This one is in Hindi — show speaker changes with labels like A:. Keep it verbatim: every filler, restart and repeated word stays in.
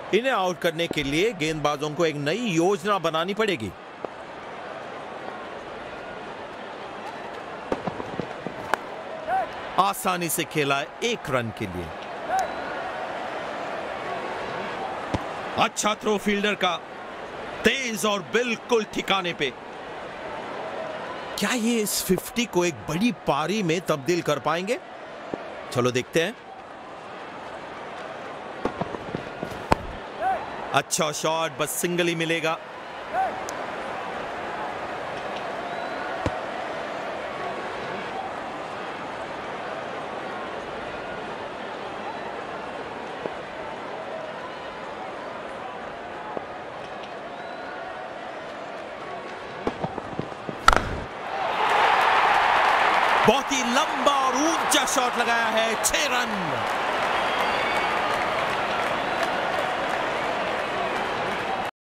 A: इन्हें आउट करने के लिए गेंदबाजों को एक नई योजना बनानी पड़ेगी। आसानी से खेला एक रन के लिए। अच्छा थ्रो फील्डर का, तेज और बिल्कुल ठिकाने पे। क्या ये इस पचास को एक बड़ी पारी में तब्दील कर पाएंगे? चलो देखते हैं। अच्छा शॉट, बस सिंगल ही मिलेगा। बहुत ही लंबा और ऊंचा शॉट लगाया है, छह रन।